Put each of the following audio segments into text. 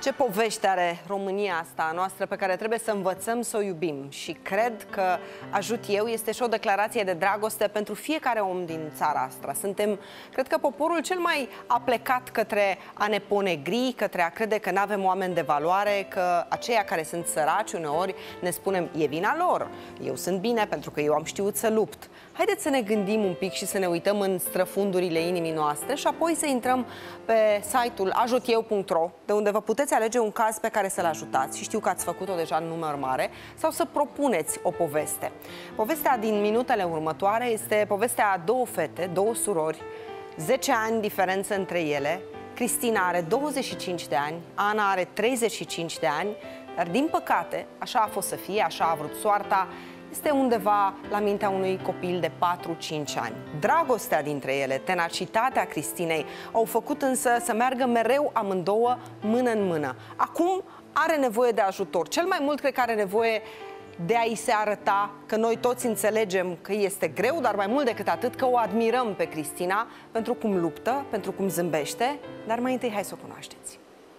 Ce povește are România asta a noastră pe care trebuie să învățăm să o iubim. Și cred că Ajut eu este și o declarație de dragoste pentru fiecare om din țara asta. Suntem, cred că, poporul cel mai aplecat către a ne ponegri, către a crede că nu avem oameni de valoare, că aceia care sunt săraci uneori ne spunem, e vina lor. Eu sunt bine pentru că eu am știut să lupt. Haideți să ne gândim un pic și să ne uităm în străfundurile inimii noastre și apoi să intrăm pe site-ul ajutiu.ro, de unde vă puteți alege un caz pe care să-l ajutați, și știu că ați făcut-o deja în număr mare, sau să propuneți o poveste. Povestea din minutele următoare este povestea a două fete, două surori, 10 ani diferență între ele. Cristina are 25 de ani, Ana are 35 de ani, dar din păcate, așa a fost să fie, așa a vrut soarta, este undeva la mintea unui copil de 4-5 ani. Dragostea dintre ele, tenacitatea Cristinei au făcut însă să meargă mereu amândouă mână în mână. Acum are nevoie de ajutor. Cel mai mult cred că are nevoie de a-i se arăta că noi toți înțelegem că este greu, dar mai mult decât atât că o admirăm pe Cristina pentru cum luptă, pentru cum zâmbește, dar mai întâi hai să o cunoașteți.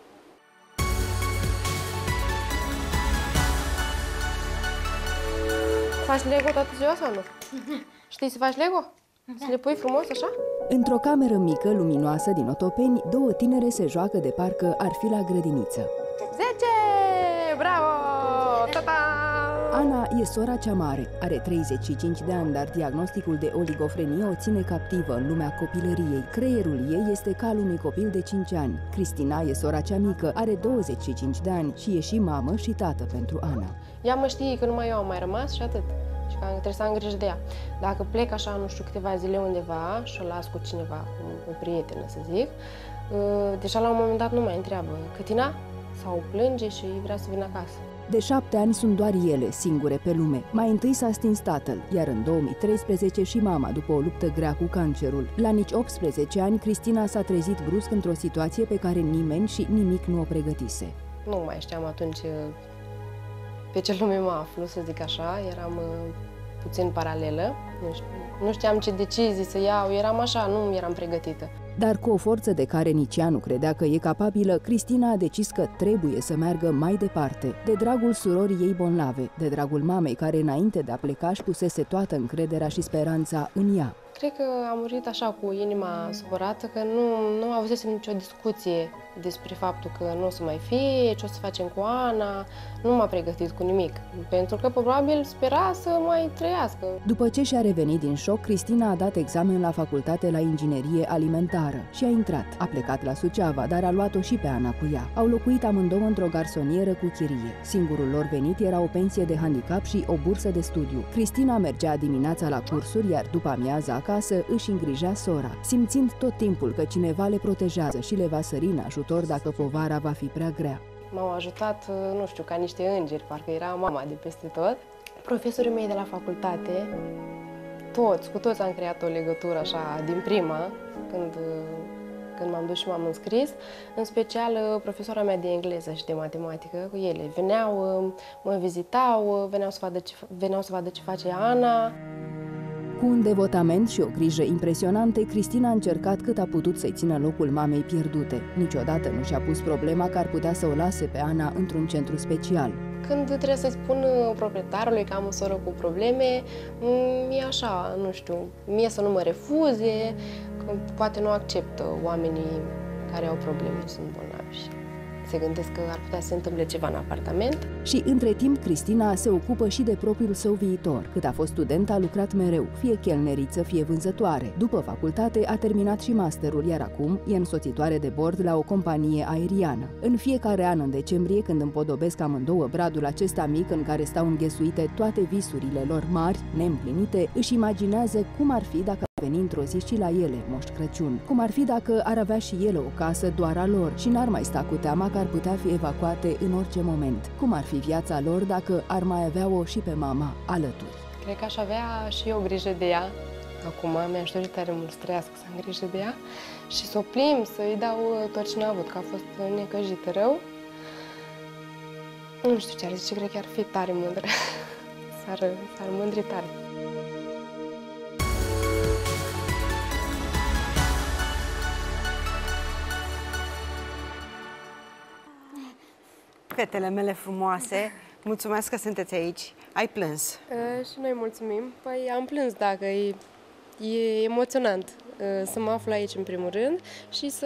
Faci Lego toată ziua sau nu? Știi să faci Lego? Să le pui frumos așa? Într-o cameră mică, luminoasă din Otopeni, două tinere se joacă de parcă ar fi la grădiniță. 10! Bravo! Ta-ta! Ana e sora cea mare, are 35 de ani, dar diagnosticul de oligofrenie o ține captivă în lumea copilăriei. Creierul ei este ca al unui copil de 5 ani. Cristina e sora cea mică, are 25 de ani și e și mamă și tată pentru Ana. Ea mă știe că numai eu am mai rămas și atât. Și că trebuie să am grijă de ea. Dacă plec așa, nu știu, câteva zile undeva și o las cu cineva, cu o prietenă, să zic, deja la un moment dat nu mai întreabă Cătina sau plânge și vrea să vină acasă. De 7 ani sunt doar ele, singure pe lume. Mai întâi s-a stins tatăl, iar în 2013 și mama, după o luptă grea cu cancerul. La nici 18 ani, Cristina s-a trezit brusc într-o situație pe care nimeni și nimic nu o pregătise. Nu mai știam atunci pe ce lume mă aflu, să zic așa, eram puțin paralelă, nu știam ce decizii să iau, eram așa, nu eram pregătită. Dar cu o forță de care nici ea nu credea că e capabilă, Cristina a decis că trebuie să meargă mai departe, de dragul surorii ei bolnave, de dragul mamei care înainte de a pleca își pusese toată încrederea și speranța în ea. Cred că am murit așa cu inima supărată, că nu avusesem nicio discuție despre faptul că nu o să mai fie, ce o să facem cu Ana, nu m-a pregătit cu nimic, pentru că probabil spera să mai trăiască. După ce și-a revenit din șoc, Cristina a dat examen la facultate la inginerie alimentară și a intrat. A plecat la Suceava, dar a luat-o și pe Ana cu ea. Au locuit amândouă într-o garsonieră cu chirie. Singurul lor venit era o pensie de handicap și o bursă de studiu. Cristina mergea dimineața la cursuri, iar după amiaza acasă își îngrijea sora, simțind tot timpul că cineva le protejează și le va sări în ajutor dacă povara va fi prea grea. M-au ajutat, nu știu, ca niște îngeri, parcă era mama de peste tot. Profesorii mei de la facultate, cu toți am creat o legătură așa din prima, când m-am dus și m-am înscris, în special profesora mea de engleză și de matematică, cu ele veneau, mă vizitau, veneau să vadă ce face Ana. Cu un devotament și o grijă impresionante, Cristina a încercat cât a putut să-i țină locul mamei pierdute. Niciodată nu și-a pus problema că ar putea să o lase pe Ana într-un centru special. Când trebuie să-i spun proprietarului că am o soră cu probleme, e așa, nu știu, mie să nu mă refuze, că poate nu acceptă oamenii care au probleme și sunt bolnavi. Se gândesc că ar putea să se întâmple ceva în apartament. Și între timp, Cristina se ocupă și de propriul său viitor. Cât a fost student, a lucrat mereu, fie chelneriță, fie vânzătoare. După facultate, a terminat și masterul, iar acum e însoțitoare de bord la o companie aeriană. În fiecare an, în decembrie, când împodobesc amândouă bradul acesta mic în care stau înghesuite toate visurile lor mari, neîmplinite, își imaginează cum ar fi dacă veni într-o zi și la ele, Moș Crăciun. Cum ar fi dacă ar avea și ele o casă doar a lor și n-ar mai sta cu teama că ar putea fi evacuate în orice moment. Cum ar fi viața lor dacă ar mai avea-o și pe mama alături. Cred că aș avea și eu grijă de ea. Acum mi-aș dori tare mult să trăiască, să am grijă de ea și să o plimb, să-i dau tot ce n-a avut, că a fost necăjită rău. Nu știu ce ar zice, cred că ar fi tare mândră. S-ar mândri tare. Fetele mele frumoase, mulțumesc că sunteți aici. Ai plâns. Și noi mulțumim. Păi am plâns, dacă e emoționant să mă aflu aici în primul rând și să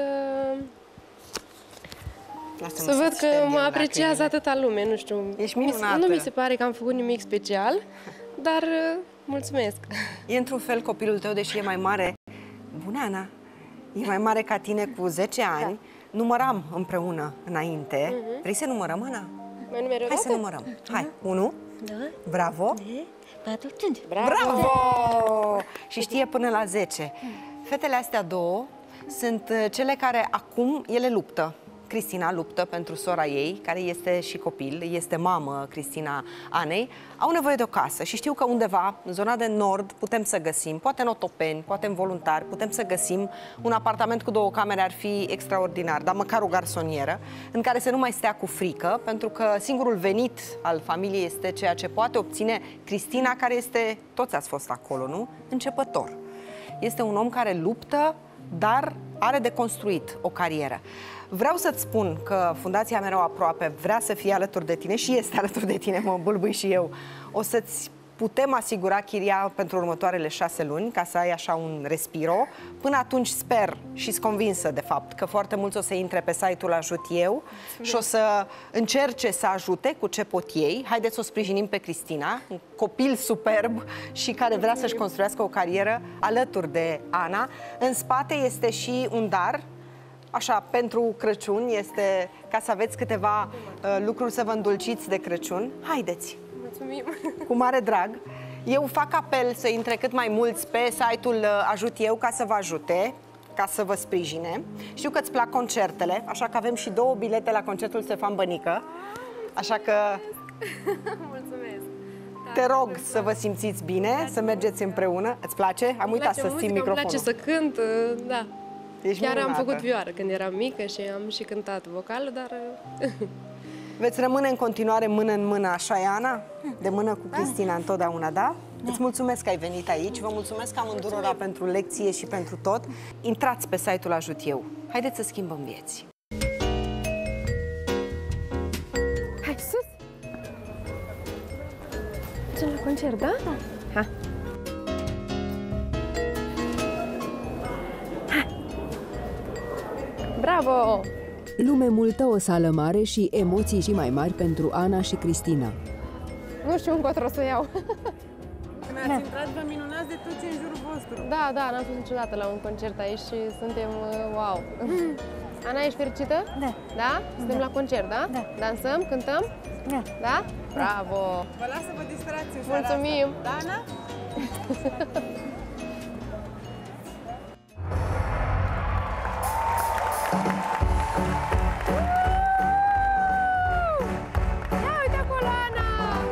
văd că mă apreciază atâta lume, nu știu. Ești minunată. Nu mi se pare că am făcut nimic special, dar mulțumesc. E într-un fel copilul tău, deși e mai mare. Bună, Ana! E mai mare ca tine cu 10 ani. Da. Număram împreună înainte. Vrei să numărăm, Ana? Mai numeri o Hai dată? să numărăm. Hai, 1. Da. Bravo. 4, 5. Bravo! Și știe până la 10. Fetele astea două sunt cele care acum ele luptă. Cristina luptă pentru sora ei, care este și copil, este mamă, Cristina Anei, au nevoie de o casă și știu că undeva, în zona de nord, putem să găsim, poate în Otopeni, poate în Voluntari, putem să găsim un apartament cu 2 camere, ar fi extraordinar, dar măcar o garsonieră, în care să nu mai stea cu frică, pentru că singurul venit al familiei este ceea ce poate obține Cristina, care este, toți ați fost acolo, nu? Începător. Este un om care luptă, dar are de construit o carieră. Vreau să-ți spun că Fundația Mereu Aproape vrea să fie alături de tine și este alături de tine, mă bâlbâi și eu. O să-ți putem asigura chiria pentru următoarele 6 luni, ca să ai așa un respiro. Până atunci sper și sunt convinsă, de fapt, că foarte mulți o să intre pe site-ul Ajut Eu și o să încerce să ajute cu ce pot ei. Haideți să o sprijinim pe Cristina, un copil superb și care vrea să-și construiască o carieră alături de Ana. În spate este și un dar, așa, pentru Crăciun, este ca să aveți câteva lucruri să vă îndulciți de Crăciun. Haideți! Mulțumim! Cu mare drag. Eu fac apel să intre cât mai mulți pe site-ul Ajut Eu ca să vă ajute, ca să vă sprijine. Știu că îți plac concertele, așa că avem și 2 bilete la concertul Ștefan Bănică. Așa că Mulțumesc! te rog să vă simțiți bine, să mergeți împreună. Îți place? Am uitat să țin microfonul. Îmi place să cânt, da. Ești Chiar minunată. am făcut vioară când eram mică și am și cântat vocal, dar... Veți rămâne în continuare mână în mână, așa e, Ana? De mână cu Cristina întotdeauna, da? Îți mulțumesc că ai venit aici, vă mulțumesc amândurora pentru lecție și pentru tot. Intrați pe site-ul Ajut Eu. Haideți să schimbăm vieți. Hai, sus! Mergem la concert, da? Da. Hai. Bravo! Lume multă, o sală mare și emoții și mai mari pentru Ana și Cristina. Nu știu încotro să iau. Când ați intrat, vă minunați de tot ce în jurul vostru. Da, da, n-am fost niciodată la un concert aici și suntem wow. Ana, ești fericită? Da. Da? Suntem la concert, da? Da. Dansăm, cântăm? Da. Da? Bravo! Vă las să vă distrați în seara Mulțumim! asta. Da, Ana? Ia uite acolo, Ana!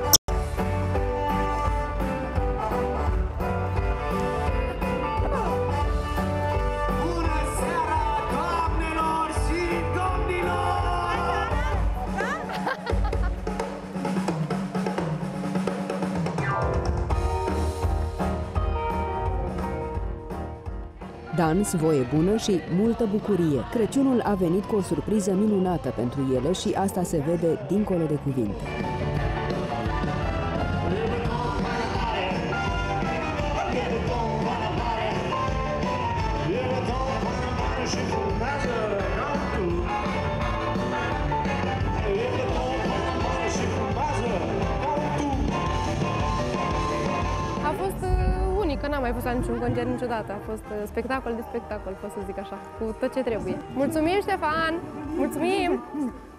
Bună seara, doamnelor și domnilor! Dans, voie bună și multă bucurie. Crăciunul a venit cu o surpriză minunată pentru ele și asta se vede dincolo de cuvinte. A fost unică, n-am mai fost la niciun concert niciodată. A fost spectacol de spectacol, pot să zic așa, cu tot ce trebuie. Mulțumim, Ștefan! Mulțumim!